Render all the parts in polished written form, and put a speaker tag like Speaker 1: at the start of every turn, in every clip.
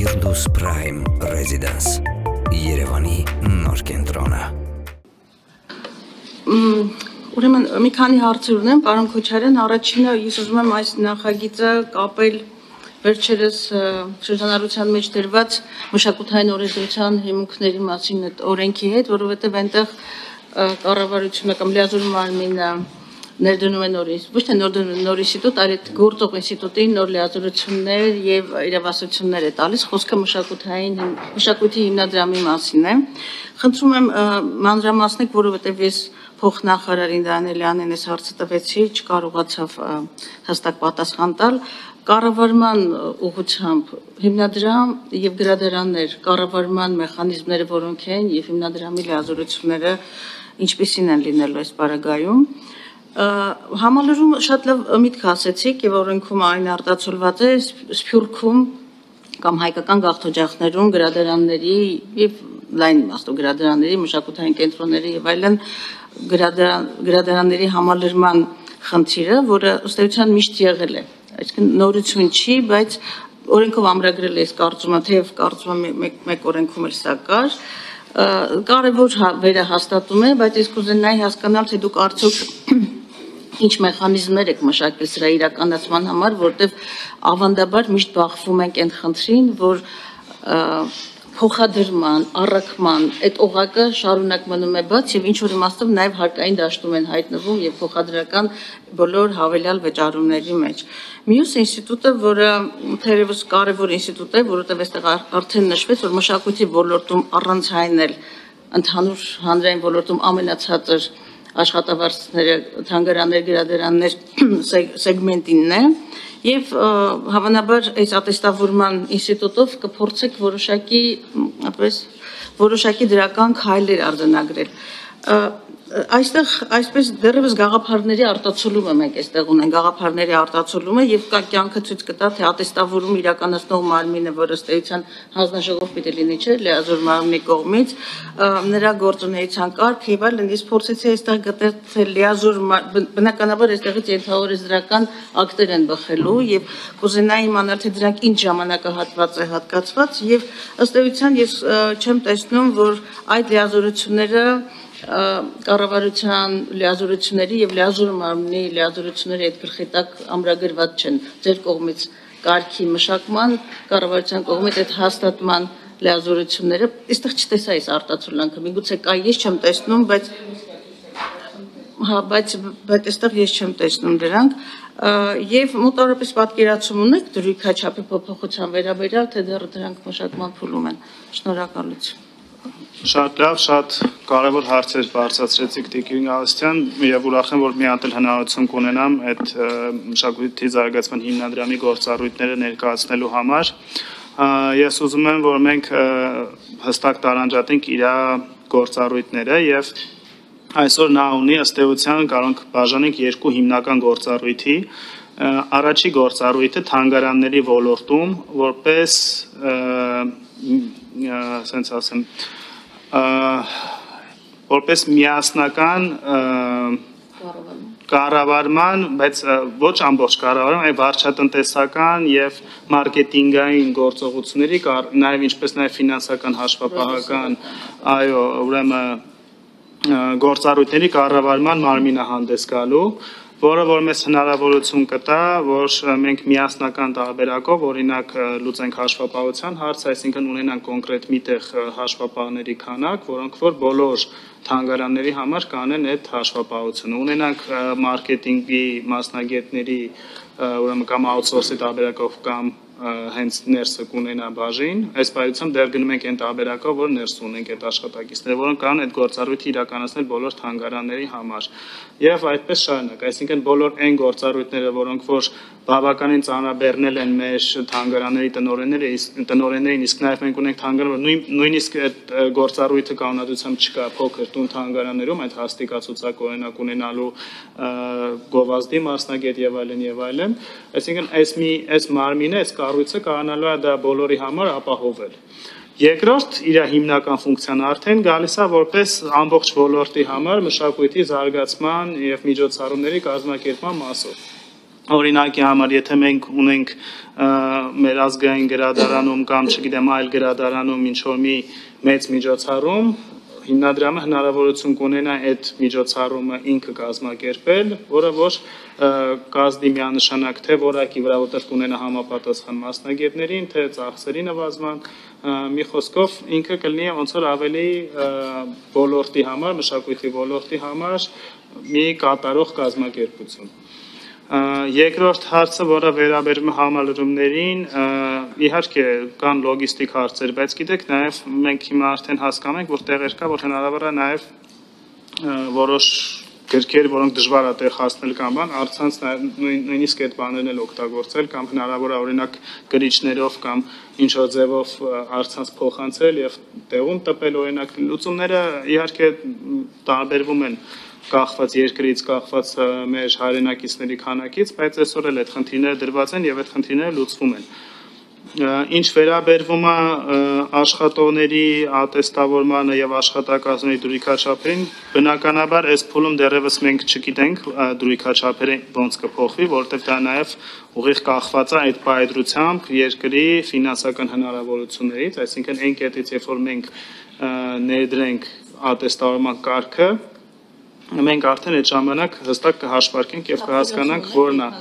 Speaker 1: Firdus Prime Residence Երևանի նոր կենտրոնը
Speaker 2: Ուրեմն մի քանի հարցեր ունեմ, պարոն Քոչարյան, առաջինը ես ուզում եմ այս նախագիծը կապել վերջերս շրջանառության մեջ դրված մշակութային օրենսդրության հիմունքների մասին այդ օրենքի հետ, որովհետև այնտեղ կառավարությունը կամ լիազորում մարմինը ներդնում է նոր, ոչ թե նոր ինստիտուտ, այլ այդ գործող ինստիտուտին նոր լիազորություններ եւ իրավասություններ է տալիս, խոսքը մշակույթի հիմնադրամի մասին է։ Խնդրում եմ մանրամասնեք, որովհետև ես փոխնախարարին Դանիելյանին այս հարցը տվեցի, չկարողացավ հստակ պատասխան տալ։ Կառավարման ուղղությամբ հիմնադրամ եւ գրադարաններ կառավարման մեխանիզմները որոնք են եւ հիմնադրամի լիազորությունները ինչպիսին են լինելու այս պարագայում։ Համալրում շատ լավ միտք ասեցիք եւ օրենքում այն արտացոլված է Սփյուռքում կամ հայկական գաղթօջախներում գրադարանների եւ լայն իմաստով գրադարանների, մշակութային կենտրոնների եւ այլն գրադարանների համալրման խնդիրը, որը ըստ էության միշտ եղել է։ Այսինքն նորություն չի, բայց օրենքով ամրագրել է, ես կարծում եմ, թեև կարծում եմ մեկ օրենքում էլ սա կար, կարևոր վերահաստատում է, բայց ես կուզենայի հասկանալ, թե դուք արդյոք ինչ մեխանիզմներ եք մշակել սրա իրականացման համար, որտեղ ավանդաբար միշտ բախվում ենք այն խնդրին, որ փոխադրման, առաքման այդ օղակը շարունակ մնում է բաց եւ ինչ որ իմաստով նաեւ հարկային դաշտում են հայտնվում եւ փոխադրական բոլոր հավելյալ վճարումների մեջ։ Մյուս ինստիտուտը, որը թերևս կարևոր ինստիտուտ է, որովհետեւ այստեղ արդեն նշվեց, որ մշակույթի ոլորտում առանցայնել ընդհանուր հանրային ոլորտում ամենացածր աշխատավարձները թանգարաններ, գրադարաններ սեգմենտինն է եւ հավանաբար այս ատեստավորման ինստիտուտով կփորձեք որոշակի դրական քայլեր արձանագրել։ Այստեղ այսպես դեռևս գաղափարների արտացոլումը մենք այստեղ ունենք, գաղափարների արտացոլումը եւ կա կյանքը ցույց կտա, թե ատեստավորում իրականացնող մարմինը, որը ըստ էության հանձնաժողով պիտի լինի, չէ՞, լիազոր մարմնի կողմից, նրա գործունեության կարգ եւ այլն, ես փորձեցի այստեղ գտնել, թե լիազոր բնականաբար այստեղից ենթաօրենսդրական ակտեր են բխելու եւ կուզենայի իմանալ, թե դրանք ինչ ժամանակահատված է հատկացված եւ ըստ էության ես չեմ տեսնում, որ այդ լիազորությունները կառավարության լիազորությունների եւ լիազոր մարմնի լիազորությունների այդ գլխի տակ ամրագրված չեն ձեր կողմից կարգի մշակման կառավարության կողմից այդ հաստատման լիազորությունները այստեղ չտեսա այս արտացոլանքը միգուցե կա ես չեմ տեսնում բայց այստեղ ես չեմ տեսնում դրանք եւ մոտավորապես պատկերացում ունեք դրույքաչափի փոփոխության վերաբերյալ թե դեռ դրանք մշակման փուլում են շնորհակալություն
Speaker 3: Շատ լավ, շատ կարևոր հարցեր բարձրացրեցիք Տիկին Գալստյան եւ ուրախ եմ, որ մի հատ էլ հնարավորություն կունենամ այդ մշակույթի զարգացման հիմնադրամի գործառույթները ներկայացնելու համար։ Ես ուզում եմ, որ մենք հստակ տարանջատենք իր գործառույթները եւ այսօր նա ունի ըստ էության կարող բաժանենք երկու հիմնական գործառույթի։ Առաջի գործառույթը թանգարանների ոլորտում որպես ասենց ասեմ որպես միասնական կառավարման, բայց ոչ ամբողջ կառավարման, այլ վարչատնտեսական եւ մարքեթինգային գործողությունների, նաեւ ինչպես նաեւ ֆինանսական հաշվապահական, այո, ուրեմն գործառույթների կառավարման մարմինը հանդես գալու որը որ մեզ հնարավորություն կտա, որ մենք միասնական տարբերակով օրինակ լուծենք հաշվապահության հարցը, այսինքն ունենանք կոնկրետ միտեղ հաշվապահների քանակ, որոնք որ բոլոր թանգարանների համար կանեն այդ հաշվապահությունը։ Ունենանք մարքեթինգի մասնագետների, ուրեմն կամ outsource-ի տարբերակով կամ հենց ներսը կունենա բաժին, այս պայությամբ դեռ գնում ենք այն տարբերակով, որ ներս ունենք այդ աշխատակիցները, որոնք կարող են այդ գործառույթը իրականացնել բոլոր թանգարանների համար։ Եվ այդպես շարունակ, այսինքն բոլոր այն գործառույթները, որոնք որ բավականին ծանրաբեռնել են մեր թանգարանների տնօրեններին, իսկ նաև մենք ունենք թանգարան, որ նույնիսկ այդ գործառույթը կանոնադրությամբ չկա փոքր տուն թանգարաններում, այդ հաստիկացուցակ օրինակ ունենալու գովազդի մասնագետ եւ այլն, այսինքն այս մարմինը, այս կառույցը կարողանալու է դա բոլորի համար ապահովել։ Երկրորդ իր հիմնական ֆունկցիան արդեն գալիս է որպես ամբողջ ոլորտի համար մշակույթի զարգացման եւ միջոցառումների կազմակերպման մասով։ Օրինակի համար, եթե մենք ունենք մեր ազգային գրադարանում կամ չգիտեմ այլ գրադարանում ինչ-որ մի մեծ միջոցառում, հիմնադրամը հնարավորություն կունենա այդ միջոցառումը ինքը կազմակերպել, որը ոչ կազմի միանշանակ թե որակի վրա, որտեղ կունենա համապատասխան մասնագետներին, թե ծախսերի նվազման, մի խոսքով ինքը կլինի ոնց որ ավելի ոլորտի համար, մշակույթի ոլորտի համար մի կատարող կազմակերպություն։ Երկրորդ հարցը, որը վերաբերում է համալրումներին, իհարկե կան լոգիստիկ հարցեր, բայց գիտեք, նաև մենք հիմա արդեն հասկանում ենք, որ տեղեր կա, որ հնարավոր է նաև որոշ գրքեր, որոնք դժվար է տեղ հասնել կամ բան, առցանց նույնիսկ այդ բաներն էլ օգտագործել կամ հնարավոր է օրինակ գրիչներով կամ ինչ-որ ձևով առցանց փոխանցել եւ տեղում տպել, օրինակ լուծումները իհարկե տարբերվում են կախված երկրից, կախված մեր հայրենակիցների քանակից, բայց այսօր էլ այդ խնդիրները դրված են եւ այդ խնդիրները լուծվում են։ Ինչ վերաբերվում է աշխատողների ատեստավորմանը եւ աշխատակազմների դրույքաչափերին, բնականաբար այս փուլում դեռևս մենք չգիտենք դրույքաչափերը ոնց կփոխվի, որովհետեւ դա նաեւ ուղիղ կախված է այդ պայծրությամբ երկրի ֆինանսական հնարավորություններից, այսինքն այն կետից, երբ որ մենք ներդրենք ատեստավորման կարգը, մենք արդեն այդ ժամանակ հստակ կհաշվարկենք եւ կհասկանանք որն է։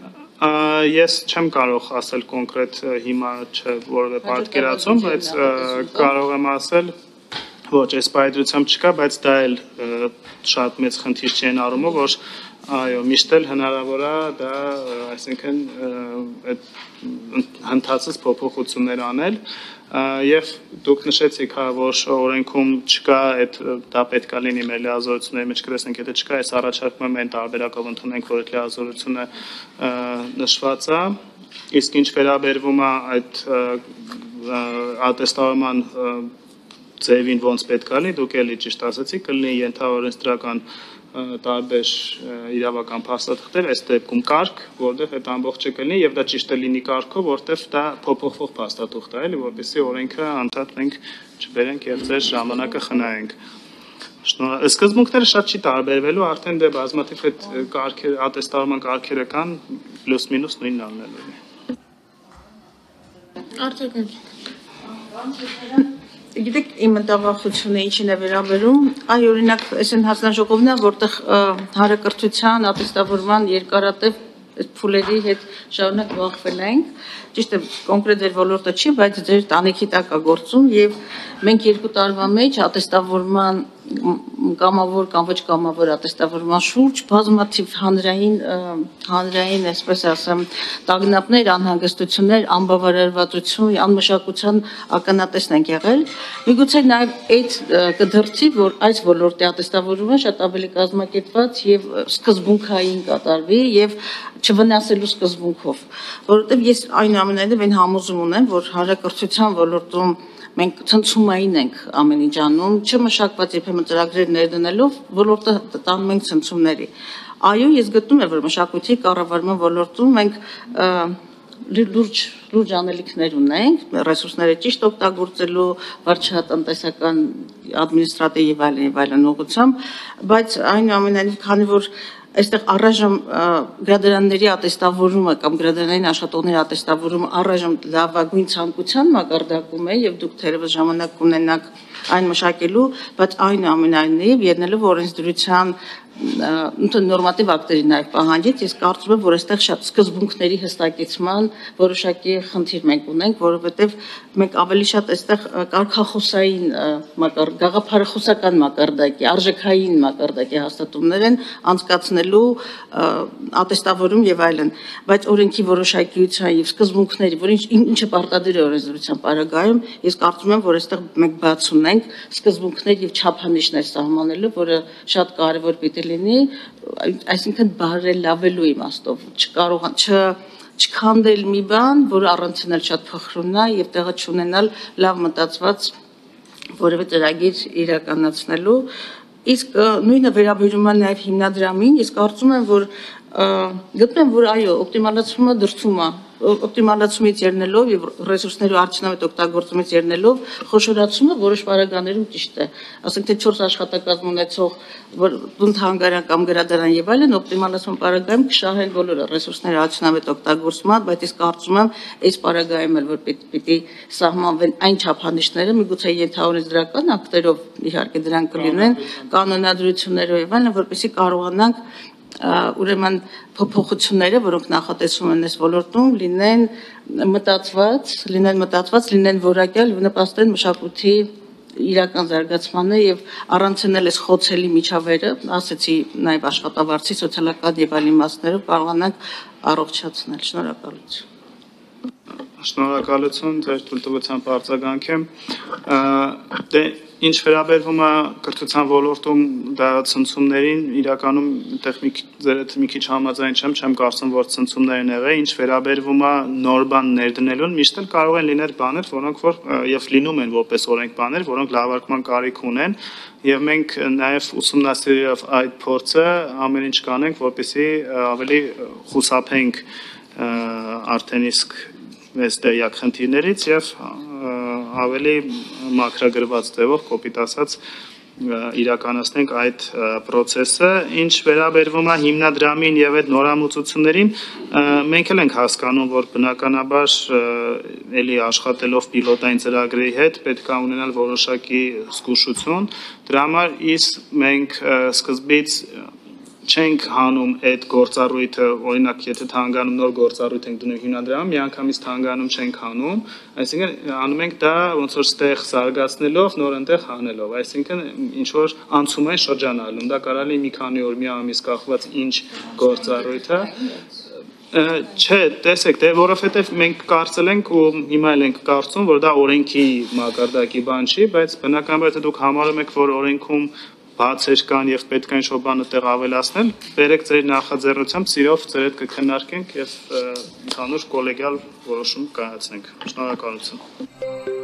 Speaker 3: Ես չեմ կարող ասել կոնկրետ հիմա որևէ պատկերացում, բայց կարող եմ ասել, ոչ, այս պայծրությամբ չկա, բայց դա էլ շատ մեծ խնդիր չի այն առումով, որ այո, միշտ էլ հնարավոր է դա, այսինքն այդ հնդածից փոփոխություններ անել եւ դուք նշեցիք, որ օրենքում չկա այդ դա պետք է լինի մեր լիազորությունների մեջ կրեսենք, եթե չկա, այս առաջարկում եմ այն տարբերակով ընդունենք, որ այդ լիազորությունը նշված է, իսկ ինչ վերաբերվում է այդ ատեստավորման ձևին ոնց պետք է լինի, դուք էլի ճիշտ ասացիք, կլինի ենթաօրենսդրական տարբեր իրավական փաստաթղթեր, այս դեպքում կարգ, որտեղ այդ ամբողջը կլինի եւ դա ճիշտ է լինի կարգով, որտեղ դա փոփոխվող փաստաթուղթ է, էլի, որպեսզի օրենքը անդադ մենք չբերենք եւ ձեր ժամանակը խնայենք։ Սկզբունքները շատ չի տարբերվելու, արդեն դե բազմաթիվ այդ կարգեր, ատեստավորման կարգերը կան, պլյուս մինուս նույնն անելու է։
Speaker 2: Արտակարգ։ Գիտեք, իմ ընտավախությունը ինչին է վերաբերում, այ օրինակ, այս են հանձնաժողովն է, որտեղ հանրակրթության, ատեստավորման երկարատև փուլերի հետ շարունակ բախվել ենք, ճիշտ է, կոնկրետ ձեր ոլորտը չի, բայց ձեր տանիքի տակ է գործում եւ մենք 2 տարվա մեջ ատեստավորման կամավոր կամ ոչ կամավոր ատեստավորման շուրջ բազմաթիվ հանրային, այսպես ասեմ, տագնապներ, անհանգստություններ, անբավարարվածություն, անմշակության ականատեսն ենք եղել։ Միգուցե նաև այդ կդրսի, որ այս ոլորտի ատեստավորումը շատ ավելի կազմակերպված եւ սկզբունքային կատարվի եւ չվնասելու սկզբունքով, որովհետեւ ես այնուամենայնիվ այն համոզում ունեմ, որ հանրակրթության ոլորտում մենք ցնցումային ենք ամեն ինչ անում, չմշակված երբեմն ծրագրեր ներդնելով, ոլորտը տանում ենք ցնցումների։ Այո, ես գտնում եմ, որ մշակույթի կառավարման ոլորտում մենք լուրջ անելիքներ ունենք, ռեսուրսները ճիշտ օգտագործելու, վարչատնտեսական, ադմինիստրատիվ եւ այլն ուղղությամբ, բայց այնուամենայնիվ, քանի որ այստեղ առայժմ գրադարանների ատեստավորումը կամ գրադարանային աշխատողների ատեստավորումը առայժմ լավագույն ցանկության մակարդակում է եւ դուք թերևս ժամանակ կունենաք այն մշակելու, բայց այնուամենայնիվ ելնելով օրենսդրության նորմատիվ ակտերի նաև պահանջից, ես կարծում եմ, որ այստեղ շատ սկզբունքների հստակեցման որոշակի խնդիր մենք ունենք, որովհետև մենք ավելի շատ այստեղ կարգախոսային գաղափարախոսական մակարդակի, արժեքային մակարդակի հաստատումներ են անցկացնելու ատեստավորում եւ այլն, բայց օրենքի որոշակիության եւ սկզբունքների, որ ինչը պարտադիր է օրենսդրության պարագայում, ես կարծում եմ, որ այստեղ մենք բաց ունենք սկզբունքներ եւ չափանիշներ սահմանելու, որը շատ կարեւոր պիտի լինի, այսինքն բարելավելու իմաստով, չքանդել մի բան, որը առանցնել շատ փխրուն է եւ տեղը չունենալ լավ մտածված որևէ ծրագիր իրականացնելու, իսկ նույնը վերաբերում է նաեւ հիմնադրամին, ես կարծում եմ, որ գտնում եմ, որ այո, օպտիմալացումը դրսում է օպտիմալացումից ելնելով եւ ռեսուրսների արդյունավետ օգտագործումից ելնելով խոշորացումը որոշ պարագաներում ճիշտ է, ասենք թե 4 աշխատակազմ ունեցող տուն-թանգարան կամ գրադարան եւ այլն օպտիմալացման պարագայում կշահեն բոլորը ռեսուրսների արդյունավետ օգտագործման, բայց իսկ կարծում եմ այս պարագայում էլ որ պիտի սահմանվեն այն չափանիշները, միգուցե ենթավորած դրական ակտերով իհարկե դրանք կլինեն, կանոնադրություններով եւ այլն, որպեսզի կարողանանք ուրեմն փոփոխությունները, որոնք նախատեսվում են այս ոլորտում, լինեն մտածված, լինեն որակյալ եւ նպաստեն մշակույթի իրական զարգացմանը եւ առանցնել այս խոցելի միջավայրը, ասեցի նաեւ աշխատավարձի, սոցիալական եւ այլ իմաստներով կարողանանք առողջացնել։ Շնորհակալություն։
Speaker 3: Շնորհակալություն ձեր թույլտվությամբ արձագանքեմ։ Դե ինչ վերաբերվում է կրթության ոլորտում դա ցնցումներին, իրականում այդտեղ մի քիչ համաձայն չեմ կարծում, որ ցնցումներն եղել, ինչ վերաբերվում է նոր բան ներդնելուն, միշտ էլ կարող են լինել բաներ, որոնք որ եւ լինում են որպես օրենք բաներ, որոնք լավարկման կարիք ունեն, եւ մենք նաեւ ուսումնասիրելով այդ փորձը ամեն ինչ կանենք, որպեսզի ավելի խուսափենք արդեն իսկ մեծ տեղյակ խնդիրներից եւ ավելի մակրագրված ձևով կոպիտ ասած իրականացնենք այդ process-ը, ինչ վերաբերվում է հիմնադրամին եւ այդ նորամուծություններին, մենք էլ ենք հասկանում, որ բնականաբար էլի աշխատելով պիլոտային ծրագրերի հետ պետք է ունենալ որոշակի զգուշություն, դրա համար մենք սկզբից չենք հանում այդ գործառույթը, օրինակ, եթե թանգանում նոր գործառույթ ենք դնում հիմնադրամում, միանգամից թանգանում չենք հանում, այսինքն անում ենք դա ոնց որ ստեղ զարգացնելով, նոր այնտեղ հանելով, այսինքն ինչ որ անցումային շրջանալում, դա կարող է մի քանի օր, մի ամիս կախված ինչ գործառույթ է, չէ, տեսեք, դե որովհետև մենք կարծել ենք ու հիմա էլ ենք կարծում, որ դա օրենքի մակարդակի բան չի, բայց բնականաբար եթե դուք համարում եք, որ օրենքում բացեր կան եւ պետք է ինչ-որ բան այդտեղ ավելացնել, բերեք ձեր նախաձեռնությամբ, սիրով ձեր հետ կքննարկենք եւ ընդհանուր կոլեգիալ որոշում կայացնենք։ Շնորհակալություն։